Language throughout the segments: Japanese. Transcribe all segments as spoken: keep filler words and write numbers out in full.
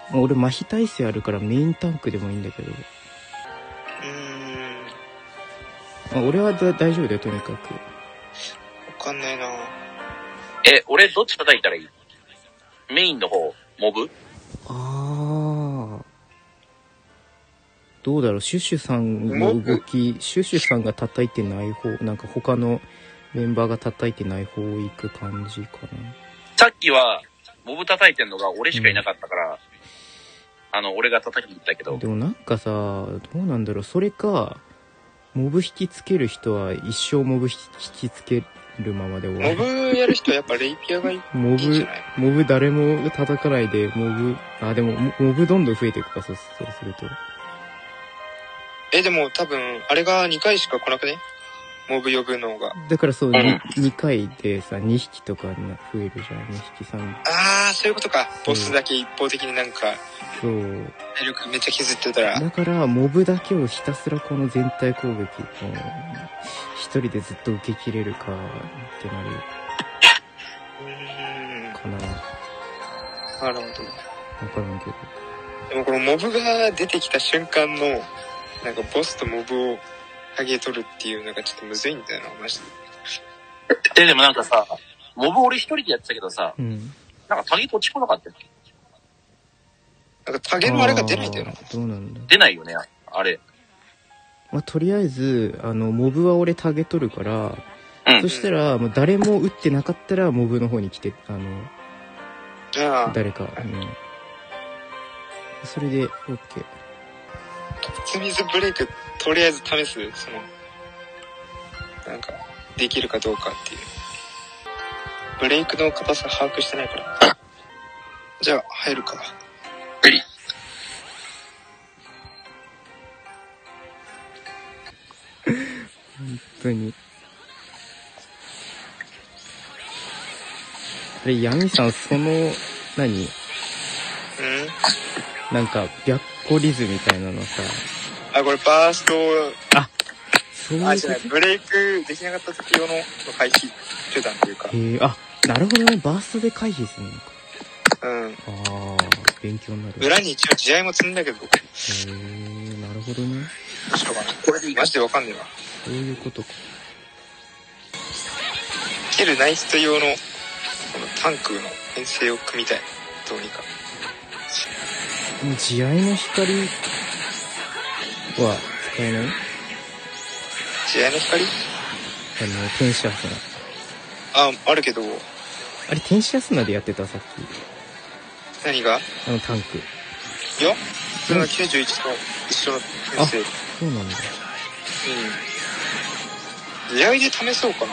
俺麻痺耐性あるからメインタンクでもいいんだけど。うーん。 あ俺はだ大丈夫だよ、とにかく。 わかんないな。 え、俺どっち叩いたらいい？メインの方、モブ？ ああ。どうだろう、シュシュさんの動き、シュシュさんが叩いてない方、なんか他のメンバーが叩いてない方行く感じかな。 さっきは、モブ叩いてんのが俺しかいなかったから、うん、あの、俺が叩きに行ったけど。 でもなんかさ、どうなんだろう、それか、モブ引きつける人は一生モブ引きつけるままで終わる。 モブやる人はやっぱレイピアがいいんじゃない？ モブ、モブ誰も叩かないで、モブ、あ、でも、モブどんどん増えていくか、そうそうすると。 え、でも多分、あれがにかいしか来なくね？モブ呼ぶのが。 だからそう、うん、にかいでさ、にひきとか増えるじゃん、にひきさん。 あー、そういうことか。ボスだけ一方的になんか、 そう。 体力めっちゃ削ってたら。 だから、モブだけをひたすらこの全体攻撃を、一人でずっと受け切れるか、ってなる。 うーん。 かな。 なるほど。 わからんけど。 でもこのモブが出てきた瞬間の、なんかボスとモブをハゲ取るっていうのがちょっとむずいんだよな、マジで。 え、でもなんかさ、モブ俺一人でやってたけどさ、うん、なんかタゲ落ちこなかったっけ？ なんかタゲのあれが出ないんだよな。 どうなんだ。 出ないよね、あれ。 まあ、とりあえず、あの、モブは俺タゲ取るから、うん、そしたら、もう誰も撃ってなかったら、モブの方に来て、あの、あ誰か、うん。それで、オッケー。 突水ブレイク、とりあえず試す、その、なんか、できるかどうかっていう。ブレイクの硬さ把握してないから。じゃあ、入るか。 ブリ。 本当に。あれ、ヤミさん、その、何？うん？なんか、白虎リズみたいなのさ。 あ、これバースト、 あ、そういうこと。 あ、じゃない、ブレイクできなかった時用の回避手段というか。 へえ、あ、なるほどね、バーストで回避するのか。 うん。 ああ、勉強になる。 裏に一応地合いも積んだけど。へえ、なるほどね。 どうしようかな。これでマジでわかんねえわ。 そういうことか。 キルナイスト用の、このタンクの編成を組みたい。どうにか。 地合いの光は使えない？ 地合いの光？あの、天使アスナ。あ、あるけど。 あれ、天使アスナでやってた、さっき。何が？ あの、タンク。 いや、それがきゅうじゅういちと一緒の編成。 あ、そうなんだ。 うん。地合いで試そうかな。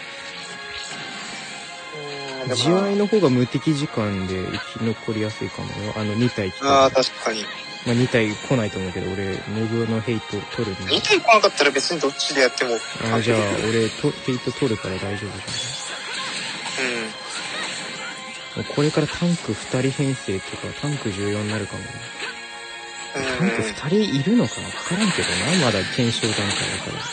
地合いの方が無敵時間で生き残りやすいかもよ。あのに体来たら。 ああ、確かに。 まあに体来ないと思うけど、俺、モブのヘイト取るんで。 に体来なかったら別にどっちでやっても。 ああ、じゃあ俺と、ヘイト取るから大丈夫じゃん。うん。もうこれからタンクふたり編成とか、タンクじゅうよんになるかもね。タンクふたりいるのかな？わからんけどな、まだ検証段階だから。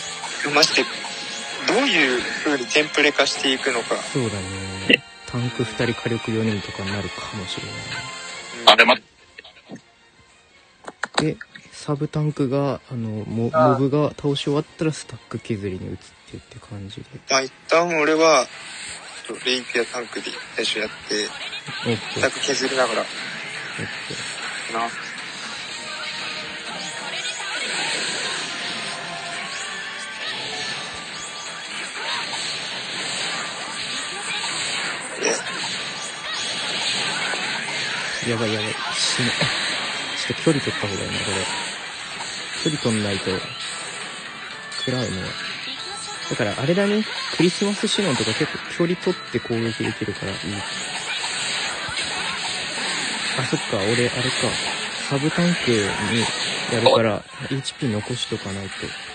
マジで、どういう風にテンプレ化していくのか。 そうだね。タンクふたり火力よにんとかになるかもしれない。 あれ、ま、 で、サブタンクが、あの、モ、モブが倒し終わったらスタック削りに移ってって感じで。 まあ一旦俺は、レイピアタンクで最初やって、スタック削りながら、な。 やばいやばい。死ぬ。ちょっと距離取った方がいいな、これ。距離取んないと、食らうね。だからあれだね、クリスマスシノンとか結構距離取って攻撃できるからいい。あ、そっか、俺、あれか。サブタンクにやるから、エイチピー 残しとかないと。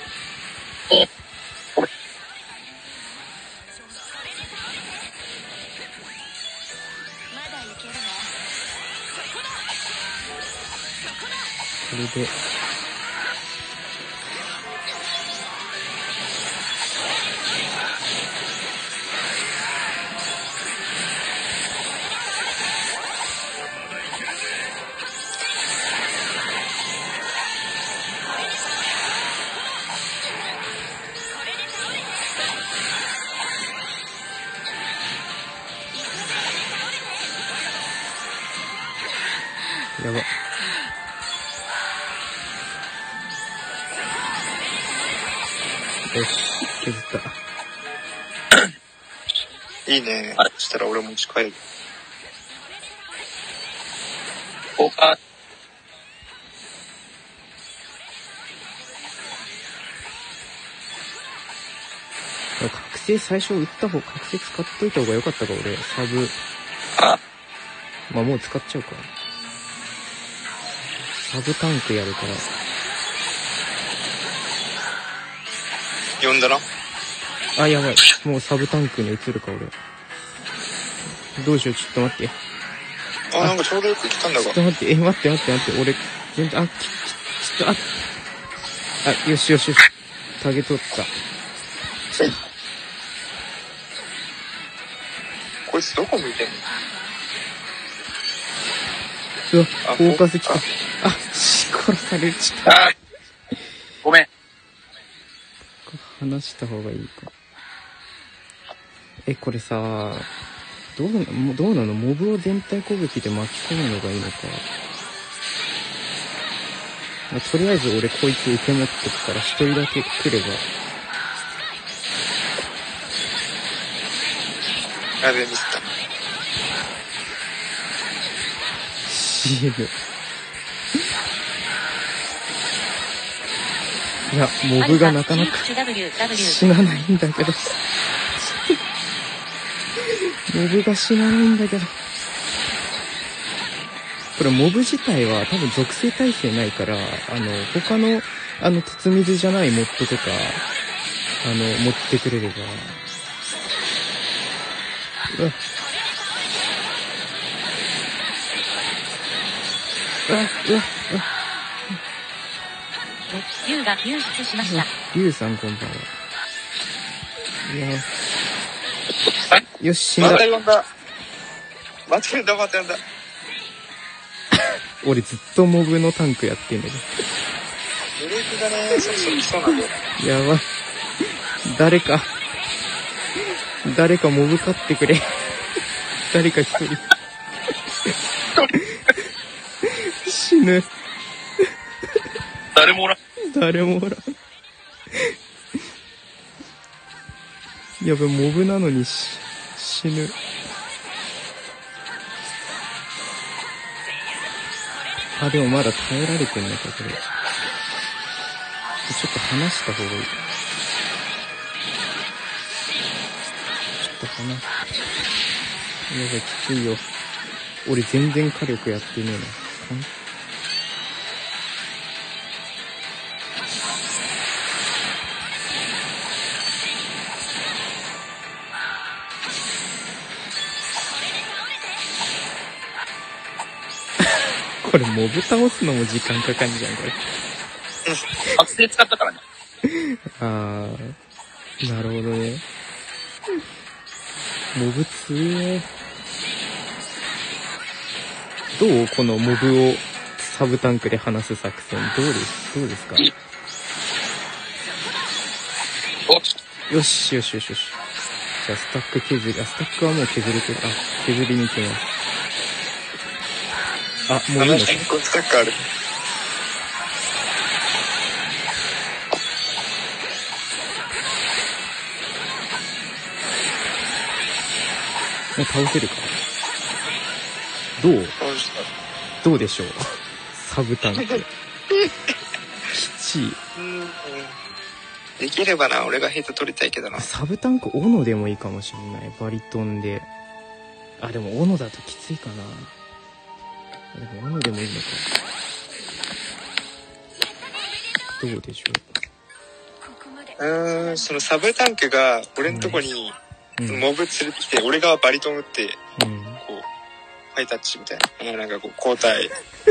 これで、 やば。よし、削った。 いいね。そしたら俺持ち帰る。 お、あ、 覚醒最初打った方、覚醒使っといた方が良かったか、俺。サブ。 あ、 まあもう使っちゃうか。サブタンクやるから。 呼んだな。 あ、やばい。もうサブタンクに移るか、俺。どうしよう、ちょっと待って。 あ、なんかちょうどよく来たんだが。 ちょっと待って、え、待って待って待って、俺、全然、あ、ち、ち、ちょっと、あ、あ、よしよしよし。タゲ取った。 こいつどこ向いてんの？ うわ、フォーカス来た。あ、し、殺されちゃった。 ごめん。 話した方がいいか。え、これさ、どうな、どうなの？モブを全体攻撃で巻き込むのがいいのか。まあ、とりあえず俺こいつ受け持ってくから一人だけ来れば。 やべえ、ミスった。 死ぬ。いや、モブがなかなか死なないんだけど。モブが死なないんだけど。これモブ自体は多分属性耐性ないから、あの、他の、あの、筒水じゃないモッドとか、あの、持ってくれれば。うわ。うわ、うわ、うわ。 竜が流出しました。 竜さんこんばんは。いや。よし、死んだ。 また呼んだ。また呼んだ、また呼んだ。 俺ずっとモブのタンクやってんだけど。 ブレーキがね、そろそろ来そうなんだよ。 やばい。誰か、誰かモブ勝ってくれ。誰か一人。死ぬ。 誰もおらん。 誰もおらん。やべ、モブなのにし死ぬ。あ、でもまだ耐えられてんのか、これ。ちょっと離した方がいい。ちょっと離す。やばい、きついよ。俺全然火力やってねえな。これモブ倒すのも時間かかんじゃん、これ。 覚醒使ったからね。 あー、なるほどね。モブ強え。どう？このモブをサブタンクで離す作戦。どうです、どうですか？よしよしよしよし。じゃあスタック削り、あ、スタックはもう削れてる。あ、削りに行きます。あ、もういいのか。 結構スタックある。 もう倒せるか。どう？どうでしょう。サブタンク。きちい。 できればな、俺がヘイト取りたいけどな。 サブタンク、斧でもいいかもしれない。バリトンで。あ、でも斧だときついかな。でも斧でもいいのか。どうでしょう。うーん、そのサブタンクが俺んとこにモブ連れてきて、うん、俺がバリトン打って、うん、こう、ハイタッチみたいな。なんかこう、交代。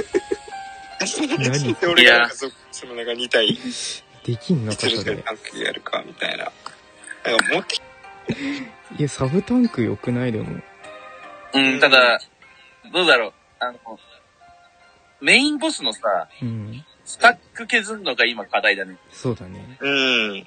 何で、俺がなんかそ、そのなんかに体。 できんのか、それ。 サブタンクやるか、みたいな。なんか持っていや、サブタンク良くないでも。 うん、ただ、どうだろう。あの、メインボスのさ、うん、スタック削るのが今課題だね。 そうだね。 うん。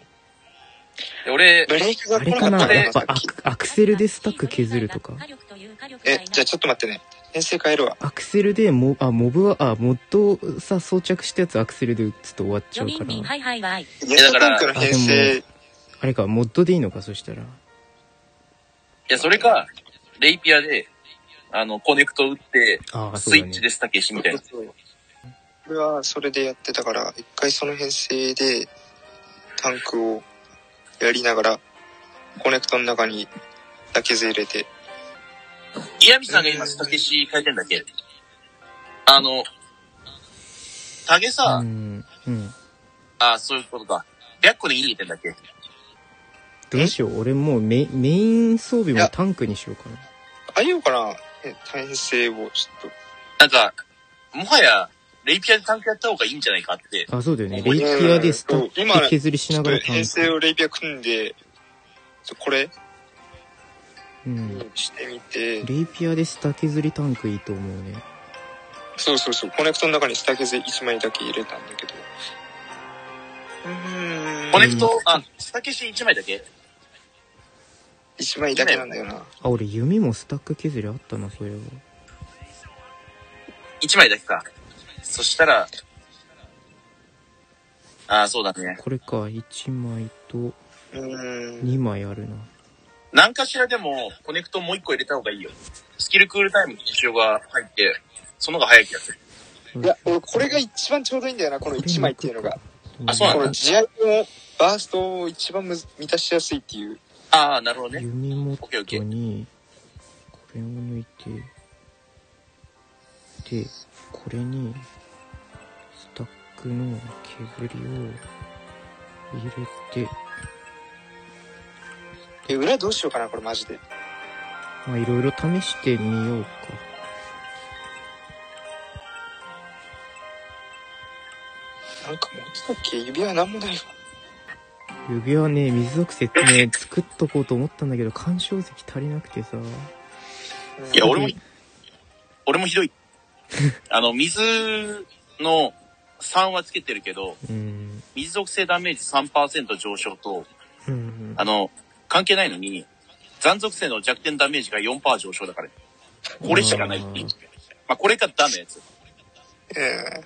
俺、 ブレイクがあれかな、やっぱアクセルでスタック削るとか。 え、じゃあちょっと待ってね。 編成変えるわ。 アクセルでモ、あ、モブは、あ、モッドさ、装着したやつアクセルで打つと終わっちゃうから。 はいはいはい。 いや、だから、編成。 あれか、モッドでいいのか、そしたら。いや、それか、レイピアで、あの、コネクト打って、 ああ、 スイッチでスタケシみたいな。 そうそう。俺はそれでやってたから、一回その編成で、タンクをやりながら、コネクトの中にだけず入れて。 岩見さんが今スタケシ変えてんだっけ？あの、タゲさ、 うんうん、 ああ、そういうことか。ひゃっこでいい入れてんだっけ？ どうしよう、俺もうメメイン装備もタンクにしようかな。 あげようかな、編成をちょっと。 なんか、もはや、レイピアでタンクやった方がいいんじゃないかって。 あ、そうだよね。レイピアでスタック削りしながらタンク。 編成をレイピア組んで、これうん。 してみて。 レイピアでスタ削りタンクいいと思うね。 そうそうそう。コネクトの中にスタ削りいちまいだけ入れたんだけど。 うーん。コネクト、あ、スタ消しいちまいだけ？ いちまいだけなんだよな。 あ、俺弓もスタック削りあったな、それは。 いちまいだけか。そしたら、ああ、そうだね。 これか、いちまいと、にまいあるな。 何かしらでも、コネクトもういっこ入れた方がいいよ。スキルクールタイムに支障が入って、その方が早い気がする。 いや、俺これが一番ちょうどいいんだよな、このいちまいっていうのが。 あ、そうなんだ。 この地合いのバーストを一番むず満たしやすいっていう。 ああ、なるほどね。 弓モッドに、これを抜いて、で、これに、スタックの削りを入れて、 え、裏どうしようかな、これマジで。 まあいろいろ試してみようか。 なんか持ってたっけ？指輪なんもないわ。 指輪ね、水属性ってね、作っとこうと思ったんだけど、干渉石足りなくてさ。 いや、俺も、俺もひどい。あの、水のさんはつけてるけど、 うん、 水属性ダメージ さんパーセント 上昇と、 うんうん、 あの、関係ないのに、残属性の弱点ダメージが よんパーセント 上昇だから、これしかないっていう。まあ、これがダメなやつ。 ええ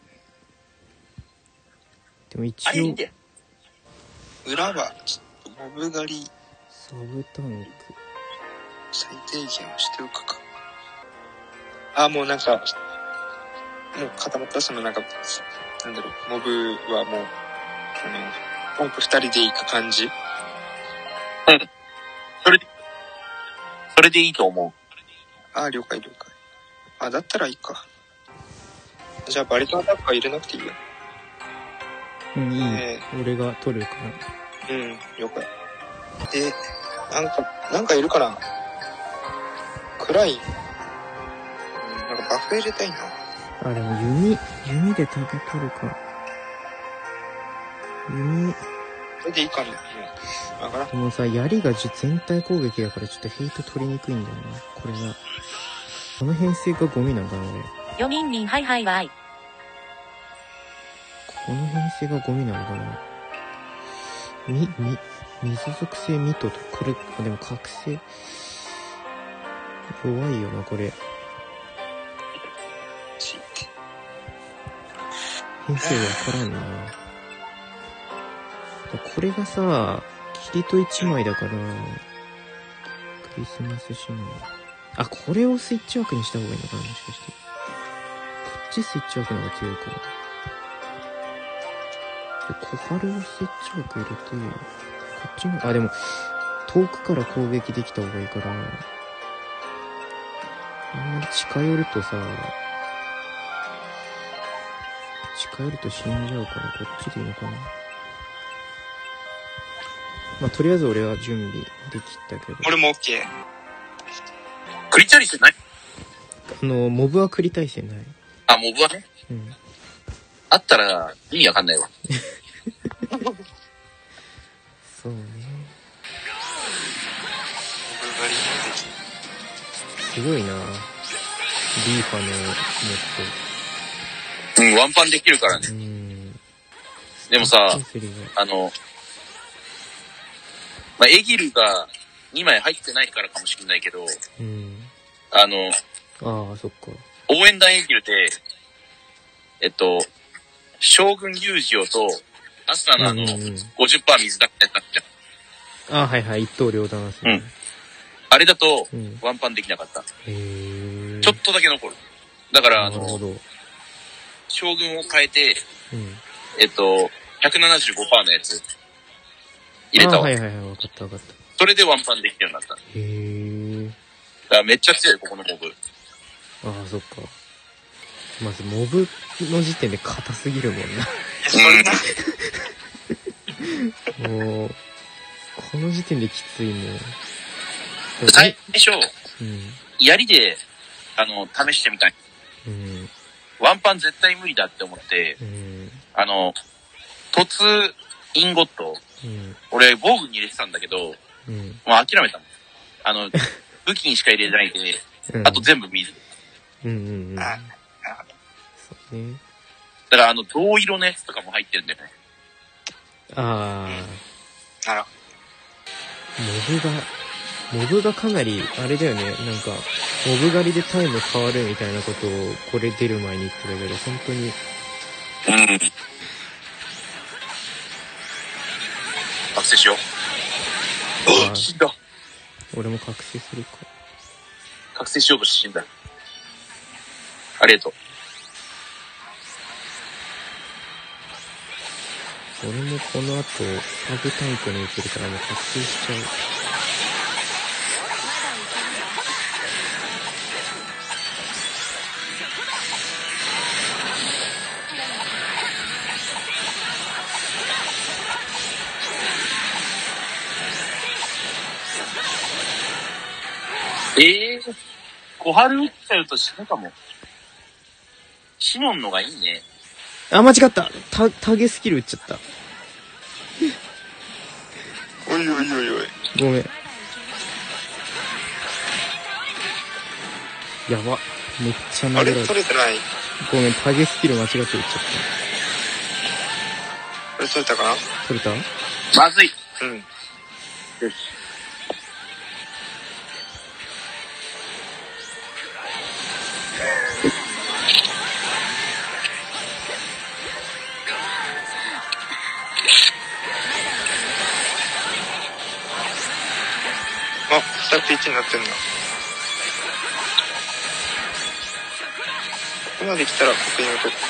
ー。でも一応、 あれいいんだよ。 裏は、ちょっとモブ狩り。 サブタンク。 最低限をしておくか。あ、もうなんか、もう固まったそのなんか、なんだろう、モブはもう、あの、ポンプ二人で行く感じ。 うん。それで、それでいいと思う。 あ、了解了解。あ、だったらいいか。じゃあバリトンアタッカー入れなくていいや。 うん、いい。えー、俺が取るかな。うん、了解。で、なんか、なんかいるかな？暗い。うん、なんかバフ入れたいな。 あ、でも弓、弓でタゲ取るか。弓。 これでいいかな。うん。わからん。 でもさ、槍が全体攻撃だからちょっとヘイト取りにくいんだよな。これが。この編成がゴミなんだな、俺。 よみんみんはいはいわい。 この編成がゴミなのかな。み、み、水属性ミトと、これ、あ、でも覚醒。弱いよな、これ。編成わからんな。これがさ、キリトいちまいだから、クリスマスシナモン。あ、これをスイッチ枠にした方がいいのかな、もしかして。こっちスイッチ枠の方が強いかな。小春をスイッチ枠入れて、こっちの、あ、でも、遠くから攻撃できた方がいいから、あんまり近寄るとさ、近寄ると死んじゃうから、こっちでいいのかな。まあ、とりあえず俺は準備できたけど。 俺も OK。 クリチャリスない？ あの、モブはクリ耐性ない。 あ、モブはね。 うん。 あったら意味わかんないわ。 そうね。すごいな、リーファのモッド。うん、ワンパンできるからね。うん。でもさ、あの、まあ、エギルがにまい入ってないからかもしれないけど、 うん、 あの、 ああ、そっか。 応援団エギルで、えっと、将軍裕次郎と、アスナのあの、うんうんうん、ごじゅっパーセント 水だけやったじゃん。 ああ、はいはい、一刀両断ですね。 うん。あれだと、ワンパンできなかった。 うん、へー。 ちょっとだけ残る。だから、あの、 なるほど。 将軍を変えて、 うん、 えっと、ひゃくななじゅうごパーセント のやつ、入れたわ。 はいはいはい、わかったわかった。 それでワンパンできるようになった。 へー。 だからめっちゃ強い、ここのモブ。 ああ、そっか。まず、モブの時点で硬すぎるもんな。もう、この時点できついもん。 最初、 うん、 槍で、あの、試してみたい。 うん、 ワンパン絶対無理だって思って、 うん、 あの、突インゴット、うん、俺防具に入れてたんだけど、うん、もう諦めたもん。あの、武器にしか入れないで、うん、あと全部水。 うんうんうん。そうね。 だからあの、銅色のやつとかも入ってるんだよね。 ああ。 あら。 モブが、モブがかなり、あれだよね、なんか、モブ狩りでタイム変わるみたいなことを、これ出る前に言ってたけど、本当に。 うん。覚醒しよう。ああ、死んだ。 俺も覚醒するか。 覚醒しようとして死んだ。ありがとう。 俺もこの後、サブタンクに移るからもう覚醒しちゃう。 ええー、小春打っちゃうと死ぬかも。シモンのがいいね。 あ、間違った。タ、タゲスキル打っちゃった。 おいおいおいおい。 ごめん。やば。めっちゃ投げられた。 あれ取れてない。 ごめん、タゲスキル間違って打っちゃった。 これ取れたかな。 取れた？ まずい。 うん。 よし。 あ、ふたついちになってんだ。ここまで来たら確認をと。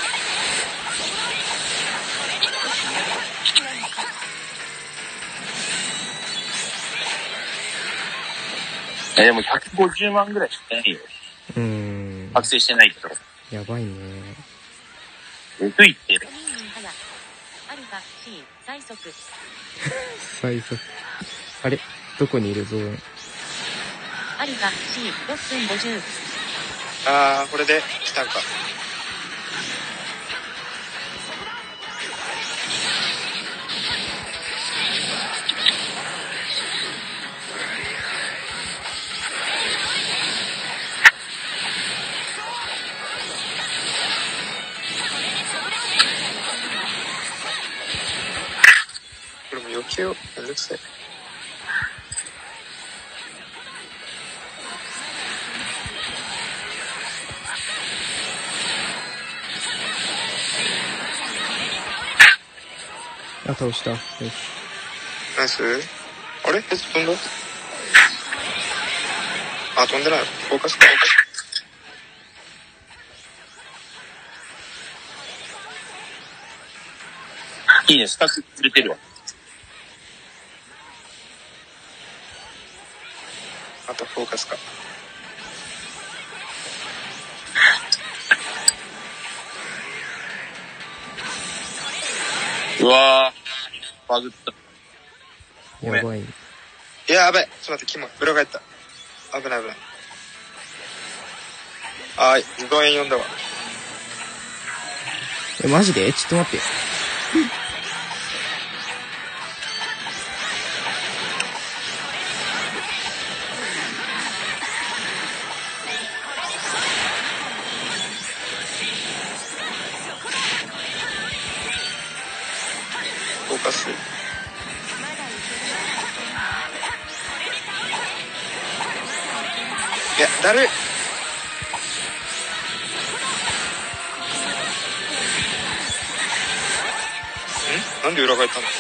え、でもひゃくごじゅうまんぐらいしてないよ。 うーん。 覚醒してないけど。 やばいね。 えぐいって。 アルファ C 最速。 最速。あれどこにいるゾーン？ アルファ C ろっぷんごじゅう。 あー、これで来たんか。これも余計をめんどくさい。 あ、倒した。よし。 ナイス。あれ？ヘッド飛んだ？あ、飛んでない。フォーカスか。 いいね、スタッフ釣れてるわ。 あとフォーカスか。 うわー、バグった。 ごめん。やばい。 いや、やばい。ちょっと待って、キモい。裏返った。危ない危ない。あーい、自動円呼んだわ。 え、マジで？ちょっと待って。 フォーカス。いや、だるい。 なんで裏返ったんだろ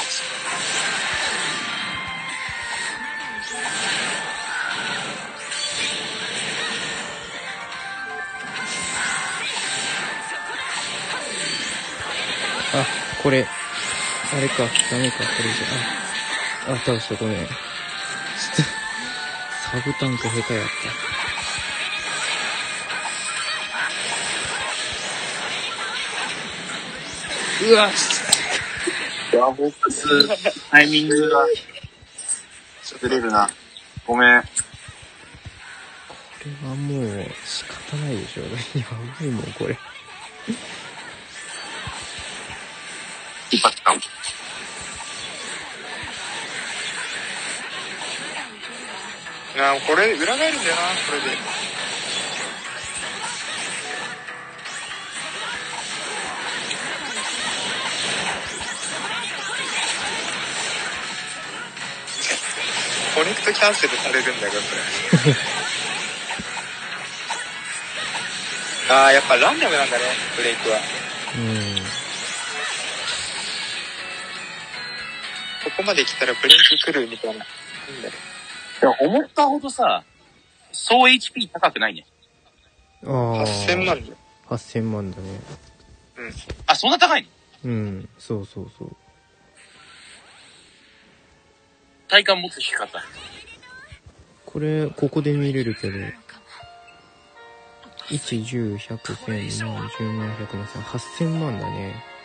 あ、これ、あれか、ダメか、これじゃ、あ、あ、倒した、ごめん。ちょっと、サブタンク下手やった。うわ、 いや、ボックス、タイミングが、ずれるな。ごめん。これはもう、仕方ないでしょ。やばいもん、これ。 一発かも。 あー、これ、裏返るんだよな、これで。コネクトキャンセルされるんだよ、これ。ああ、やっぱランダムなんだね、ブレイクは。 うん。 ここまで来たらブレイク来るみたいな。いいんだね。 でも思ったほどさ、総 エイチピー 高くないね。 ああ。 はっせんまんだよ。 はっせんまんだね。 うん。 あ、そんな高いの？ うん、そうそうそう。 体感もっと低かった。 これ、ここで見れるけど、いち、じゅう、ひゃく、せん、まん、じゅうまん、ひゃくまん、はっせんまんだね。